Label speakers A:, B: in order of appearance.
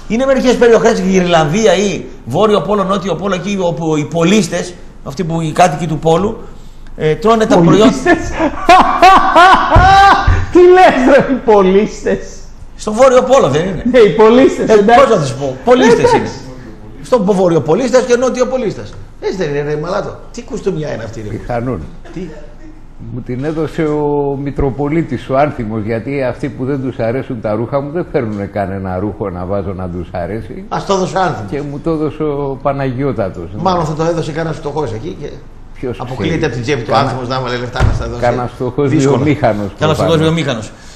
A: Είναι μερικές περιοχές, η Ιρλανδία ή Βόρειο Πόλο, Νότιο Πόλο, εκεί όπου οι πολίστες, αυτοί που οι κάτοικοι του Πόλου, τρώνε τα προϊόντα.
B: Τι λες ρε, οι πολίστες.
A: Στο Βόρειο Πόλο δεν είναι?
B: Ναι, οι πολίστες.
A: Πώς να τους πω, πολίστες είναι. Στο Βόρειο πολίστες και Νότιο πολίστες. Έτσι δεν είναι, ρε μαλάτο? Τι κουστούμια είναι αυτή?
C: Πιθανόν.
A: Τι?
C: Μου την έδωσε ο Μητροπολίτης ο Άνθιμος, γιατί αυτοί που δεν τους αρέσουν τα ρούχα μου δεν φέρνουν κανένα ρούχο να βάζω να τους αρέσει.
A: Ας το έδωσε ο Άνθιμος.
C: Και μου το έδωσε ο Παναγιώτατος.
A: Μάλλον θα το έδωσε κανένας φτωχός εκεί και
C: Ποιος
A: αποκλείεται από την τσέπη του Άνθιμος να βάλει λεφτά να στα δώσει.
C: Κανένας φτωχός βιομήχανος.
A: Κανένας φτωχός βιομήχανος.